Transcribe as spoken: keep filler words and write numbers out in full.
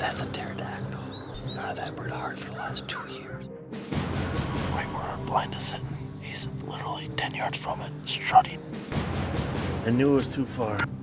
That's a pterodactyl. Out of that bird hard for the last two years. Right where our blind is sitting. He's literally ten yards from it, strutting. I knew it was too far.